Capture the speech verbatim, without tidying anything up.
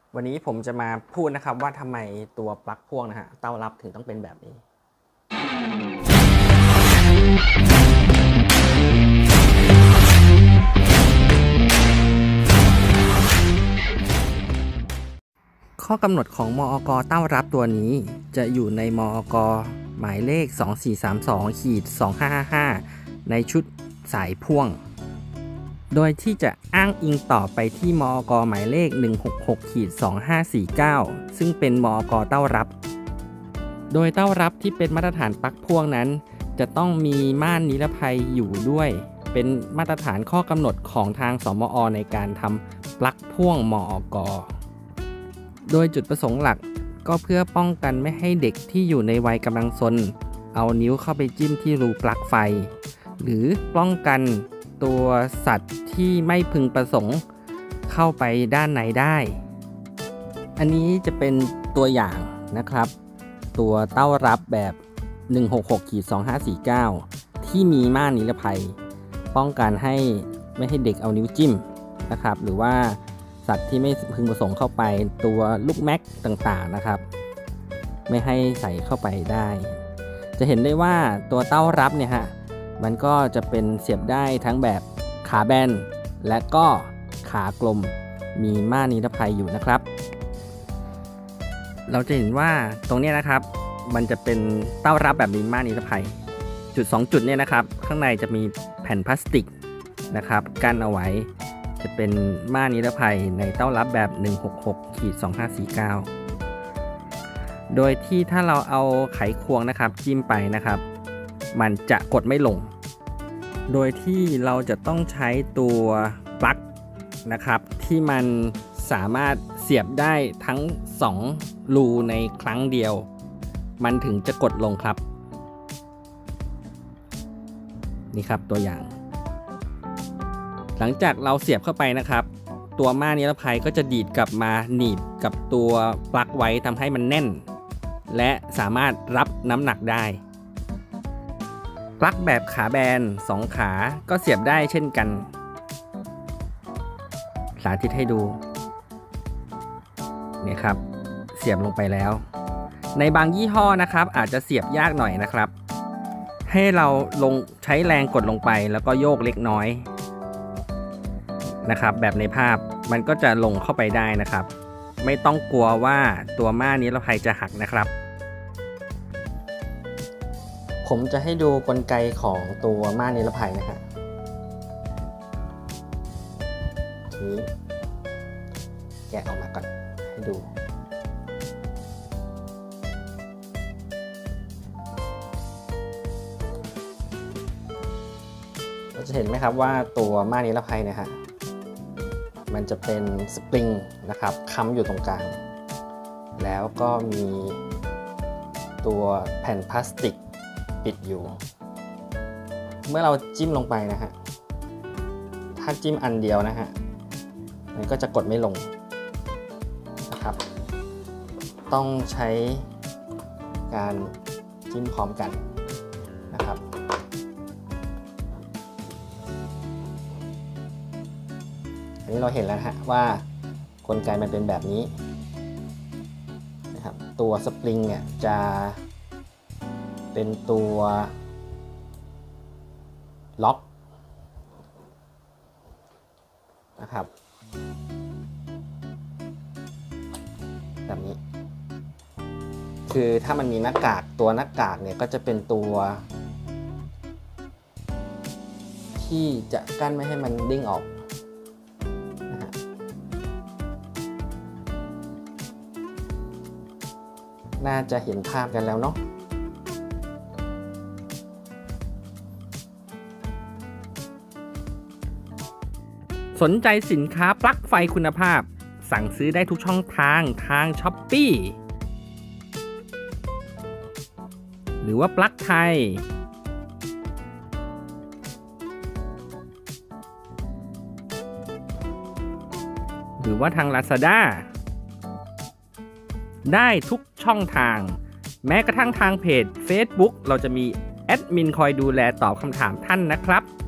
วันนี้ผมจะมาพูดนะครับว่าทำไมตัวปลั๊กพ่วงนะฮะเต้ารับถึงต้องเป็นแบบนี้ข้อกำหนดของมอกเต้ารับตัวนี้จะอยู่ในมอกหมายเลข สองสี่สามสอง สองห้าห้าห้า ในชุดสายพ่วงโดยที่จะอ้างอิงต่อไปที่มอกหมายเลข หนึ่งหกหก สองห้าสี่เก้า ซึ่งเป็นมอกเต้ารับโดยเต้ารับที่เป็นมาตรฐานปลั๊กพ่วงนั้นจะต้องมีม่านนิรภัยอยู่ด้วยเป็นมาตรฐานข้อกำหนดของทางสมอในการทำปลั๊กพ่วงมอกโดยจุดประสงค์หลักก็เพื่อป้องกันไม่ให้เด็กที่อยู่ในวัยกำลังซนเอานิ้วเข้าไปจิ้มที่รูปลั๊กไฟหรือป้องกันตัวสัตว์ที่ไม่พึงประสงค์เข้าไปด้านในได้อันนี้จะเป็นตัวอย่างนะครับตัวเต้ารับแบบ หนึ่งหกหก สองห้าสี่เก้า ที่มีม่านนิรภัยป้องกันให้ไม่ให้เด็กเอานิ้วจิ้มนะครับหรือว่าสัตว์ที่ไม่พึงประสงค์เข้าไปตัวลูกแม็กต่างๆนะครับไม่ให้ใส่เข้าไปได้จะเห็นได้ว่าตัวเต้ารับเนี่ยฮะมันก็จะเป็นเสียบได้ทั้งแบบขาแบนและก็ขากลมมีม่านนิรภัยอยู่นะครับเราจะเห็นว่าตรงนี้นะครับมันจะเป็นเต้ารับแบบมีม่านนิรภัยจุดสองจุดเนี่ยนะครับข้างในจะมีแผ่นพลาสติกนะครับกั้นเอาไว้จะเป็นม่านนิรภัยในเต้ารับแบบ หนึ่งหกหก สองห้าสี่เก้า โดยที่ถ้าเราเอาไขควงนะครับจิ้มไปนะครับมันจะกดไม่ลงโดยที่เราจะต้องใช้ตัวปลั๊กนะครับที่มันสามารถเสียบได้ทั้งสองรูในครั้งเดียวมันถึงจะกดลงครับนี่ครับตัวอย่างหลังจากเราเสียบเข้าไปนะครับตัวม่านนิรภัยก็จะดีดกลับมาหนีบกับตัวปลั๊กไว้ทำให้มันแน่นและสามารถรับน้ำหนักได้ปลั๊กแบบขาแบนสองขาก็เสียบได้เช่นกันสาธิตให้ดูเนี่ยครับเสียบลงไปแล้วในบางยี่ห้อนะครับอาจจะเสียบยากหน่อยนะครับให้เราลงใช้แรงกดลงไปแล้วก็โยกเล็กน้อยนะครับแบบในภาพมันก็จะลงเข้าไปได้นะครับไม่ต้องกลัวว่าตัวม่านนิรภัยจะหักนะครับผมจะให้ดูกลไกของตัวม่านนิรภัยนะครับทีนี้แกะออกมาก่อนให้ดูเราจะเห็นไหมครับว่าตัวม่านนิรภัยเนี่ยฮะมันจะเป็นสปริงนะครับค้ำอยู่ตรงกลางแล้วก็มีตัวแผ่นพลาสติกปิดอยู่เมื่อเราจิ้มลงไปนะฮะถ้าจิ้มอันเดียวนะฮะมันก็จะกดไม่ลงนะครับต้องใช้การจิ้มพร้อมกันนะครับอันนี้เราเห็นแล้วนะฮะว่ากลไกมันเป็นแบบนี้นะครับตัวสปริงเนี่ยจะเป็นตัวล็อกนะครับแบบนี้คือถ้ามันมีหน้ากากตัวหน้ากากเนี่ยก็จะเป็นตัวที่จะกั้นไม่ให้มันดิ้งออกนะฮะน่าจะเห็นภาพกันแล้วเนาะสนใจสินค้าปลั๊กไฟคุณภาพสั่งซื้อได้ทุกช่องทางทาง ช้อปปี้ หรือว่าปลั๊กไทยหรือว่าทาง ลาซาด้า ได้ทุกช่องทางแม้กระทั่งทางเพจ เฟซบุ๊ก เราจะมีแอดมินคอยดูแลตอบคำถามท่านนะครับ